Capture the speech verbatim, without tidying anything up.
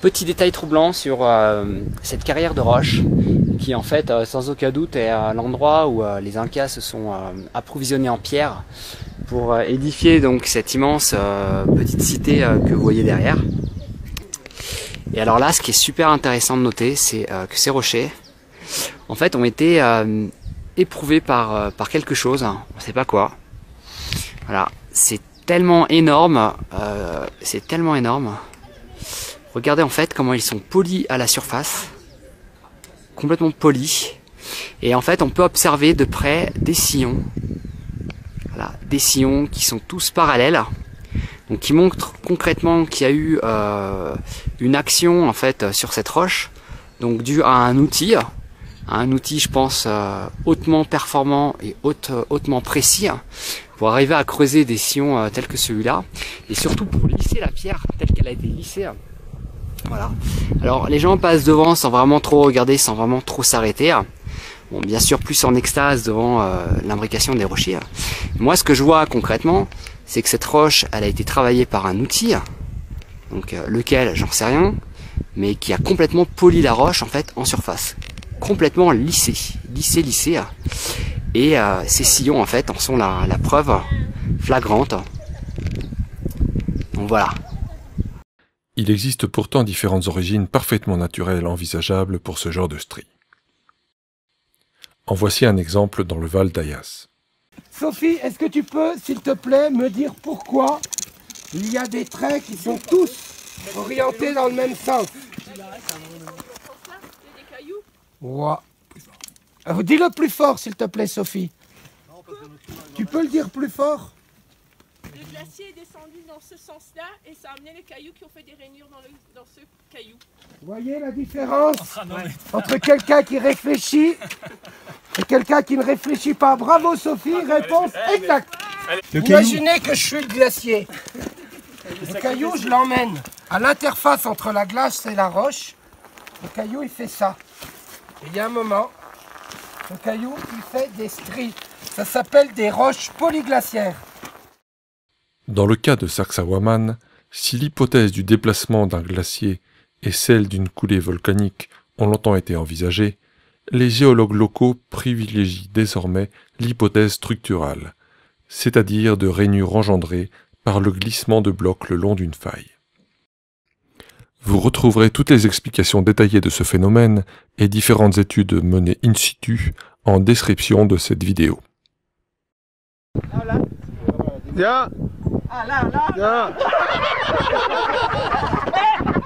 petit détail troublant sur euh, cette carrière de roche qui en fait euh, sans aucun doute est euh, l'endroit où euh, les Incas se sont euh, approvisionnés en pierre pour euh, édifier donc cette immense euh, petite cité euh, que vous voyez derrière. Et alors là, ce qui est super intéressant de noter, c'est euh, que ces rochers en fait ont été euh, éprouvés par, euh, par quelque chose, on ne sait pas quoi. Voilà, c'est tellement énorme, euh, c'est tellement énorme. Regardez en fait comment ils sont polis à la surface, complètement polis. Et en fait on peut observer de près des sillons, voilà, des sillons qui sont tous parallèles, donc qui montrent concrètement qu'il y a eu euh, une action en fait sur cette roche, donc due à un outil, à un outil je pense euh, hautement performant et haute, hautement précis, pour arriver à creuser des sillons euh, tels que celui-là, et surtout pour lisser la pierre telle qu'elle a été lissée. Voilà. Alors les gens passent devant sans vraiment trop regarder, sans vraiment trop s'arrêter. Bon, bien sûr plus en extase devant euh, l'imbrication des rochers. Moi ce que je vois concrètement, c'est que cette roche, elle a été travaillée par un outil, donc euh, lequel j'en sais rien, mais qui a complètement poli la roche en fait en surface, complètement lissé, lissé, lissé. Et euh, ces sillons en fait en sont la, la preuve flagrante. Donc voilà. Il existe pourtant différentes origines parfaitement naturelles envisageables pour ce genre de stries. En voici un exemple dans le Val d'Ayas. Sophie, est-ce que tu peux, s'il te plaît, me dire pourquoi il y a des traits qui sont tous orientés dans le même sens? Ouais. Dis-le plus fort, s'il te plaît, Sophie. Tu peux le dire plus fort? Le glacier est descendu dans ce sens-là et ça a amené les cailloux qui ont fait des rainures dans, le, dans ce caillou. Vous voyez la différence entre quelqu'un qui réfléchit et quelqu'un qui ne réfléchit pas? Bravo Sophie, réponse exacte. Imaginez que je suis le glacier. Le caillou, je l'emmène à l'interface entre la glace et la roche. Le caillou, il fait ça. Et il y a un moment, le caillou, il fait des stries. Ça s'appelle des roches polyglaciaires. Dans le cas de Sacsayhuaman, si l'hypothèse du déplacement d'un glacier et celle d'une coulée volcanique ont longtemps été envisagées, les géologues locaux privilégient désormais l'hypothèse structurale, c'est-à-dire de rainures engendrées par le glissement de blocs le long d'une faille. Vous retrouverez toutes les explications détaillées de ce phénomène et différentes études menées in situ en description de cette vidéo. Viens. Ah là, là. Viens.